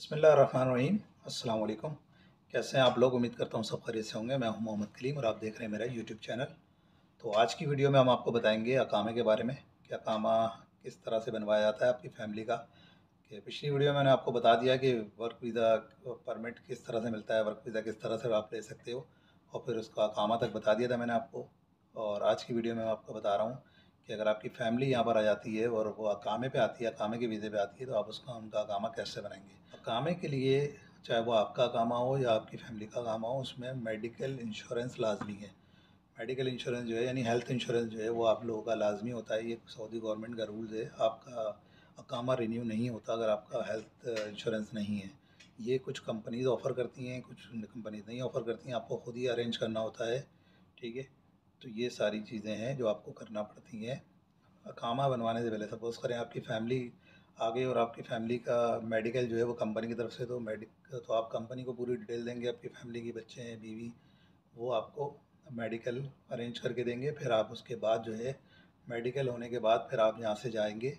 बिस्मिल्लाहिर्रहमानिर्रहीम। अस्सलाम वालेकुम। कैसे हैं आप लोग? उम्मीद करता हूँ सब खैरियत से होंगे। मैं हूँ मोहम्मद कलीम और आप देख रहे हैं मेरा यूट्यूब चैनल। तो आज की वीडियो में हम आपको बताएंगे अकामे के बारे में कि अकामा किस तरह से बनवाया जाता है आपकी फ़ैमिली का। कि पिछली वीडियो में मैंने आपको बता दिया कि वर्क वीज़ा परमिट किस तरह से मिलता है, वर्क वीज़ा किस तरह से आप ले सकते हो, और फिर उसका अकामा तक बता दिया था मैंने आपको। और आज की वीडियो में मैं आपको बता रहा हूँ कि अगर आपकी फ़ैमिली यहाँ पर आ जाती है और वो अकामे पे आती है, अकामे के वीज़े पे आती है, तो आप उसका उनका अकामा कैसे बनाएंगे। अकामे के लिए चाहे वो आपका अकामा हो या आपकी फ़ैमिली का अकामा हो, उसमें मेडिकल इंश्योरेंस लाजमी है। मेडिकल इंश्योरेंस जो है यानी हेल्थ इंश्योरेंस जो है वो आप लोगों का लाजमी होता है। ये सऊदी गवर्नमेंट का रूल्स है। आपका अकामा रिन्यू नहीं होता अगर आपका हेल्थ इंश्योरेंस नहीं है। ये कुछ कंपनीज़ ऑफ़र करती हैं, कुछ कंपनीज़ नहीं ऑफ़र करती हैं, आपको ख़ुद ही अरेंज करना होता है। ठीक है, तो ये सारी चीज़ें हैं जो आपको करना पड़ती हैं अकामा बनवाने से पहले। सपोज़ करें आपकी फ़ैमिली आ गई और आपकी फ़ैमिली का मेडिकल जो है वो कंपनी की तरफ से, तो आप कंपनी को पूरी डिटेल देंगे, आपकी फ़ैमिली के बच्चे हैं, बीवी, वो आपको मेडिकल अरेंज करके देंगे। फिर आप उसके बाद जो है मेडिकल होने के बाद फिर आप यहाँ से जाएंगे।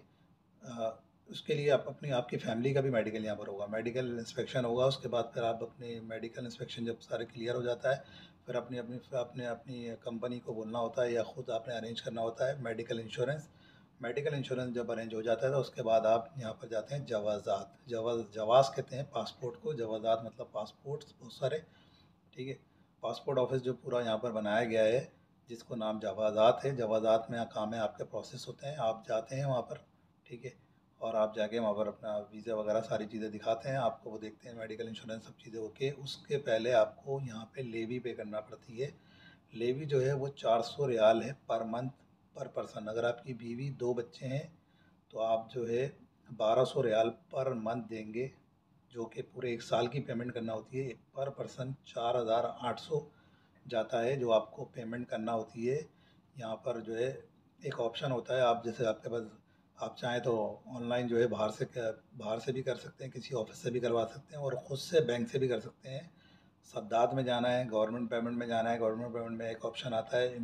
उसके लिए आप अपनी आपकी फ़ैमिली का भी मेडिकल यहाँ पर होगा, मेडिकल इंस्पेक्शन होगा। उसके बाद फिर आप अपनी मेडिकल इंस्पेक्शन जब सारे क्लियर हो जाता है, फिर अपनी अपनी अपने अपनी कंपनी को बोलना होता है या ख़ुद आपने अरेंज करना होता है मेडिकल इंश्योरेंस। मेडिकल इंश्योरेंस जब अरेंज हो जाता है तो उसके बाद आप यहाँ पर जाते हैं जवाज़ात। जवाज़ कहते हैं पासपोर्ट को, जवाज़ात मतलब पासपोर्ट्स बहुत सारे। ठीक है, पासपोर्ट ऑफिस जो पूरा यहाँ पर बनाया गया है जिसको नाम जवाज़ात है, जवाज़ात में अकामे आपके प्रोसेस होते हैं। आप जाते हैं वहाँ पर, ठीक है, और आप जाके वहाँ पर अपना वीज़ा वगैरह सारी चीज़ें दिखाते हैं, आपको वो देखते हैं, मेडिकल इंश्योरेंस सब चीज़ें ओके। उसके पहले आपको यहाँ पे लेवी पे करना पड़ती है। लेवी जो है वो 400 रियाल है पर मंथ पर पर्सन। अगर आपकी बीवी 2 बच्चे हैं तो आप जो है 1200 रियाल पर मंथ देंगे, जो कि पूरे 1 साल की पेमेंट करना होती है। पर पर्सन 4800 जाता है जो आपको पेमेंट करना होती है। यहाँ पर जो है एक ऑप्शन होता है, आप जैसे आपके पास, आप चाहें तो ऑनलाइन जो है बाहर से भी कर सकते हैं, किसी ऑफिस से भी करवा सकते हैं, और ख़ुद से बैंक से भी कर सकते हैं। सद्दात में जाना है, गवर्नमेंट पेमेंट में जाना है, गवर्नमेंट पेमेंट में एक ऑप्शन आता है,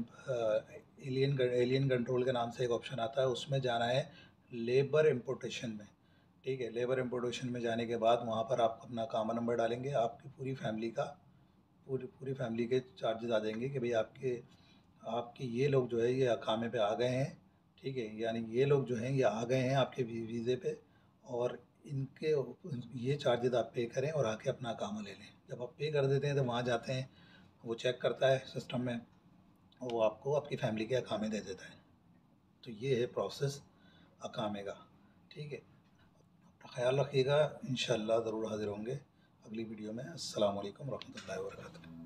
एलियन कंट्रोल के नाम से एक ऑप्शन आता है, उसमें जाना है लेबर इम्पोर्टेशन में। ठीक है, लेबर इम्पोर्टेशन में जाने के बाद वहाँ पर आप अपना अकामा नंबर डालेंगे, आपकी पूरी फैमिली का पूरी पूरी फैमिली के चार्जेस आ जाएंगे कि भाई आपके आपके ये लोग जो है ये अकामे पे आ गए हैं। ठीक है, यानी ये लोग जो हैं ये आ गए हैं आपके वीज़े पे, और इनके ये चार्जेस आप पे करें और आके अपना अकामा ले लें। जब आप पे कर देते हैं तो वहाँ जाते हैं, वो चेक करता है सिस्टम में, और वो आपको आपकी फ़ैमिली के अकामे दे देता है। तो ये है प्रोसेस अकामे का। ठीक है, अपना ख्याल रखिएगा। इंशाअल्लाह ज़रूर हाज़िर होंगे अगली वीडियो में। अस्सलाम वालेकुम रहमतुल्लाहि व बरकातुहू।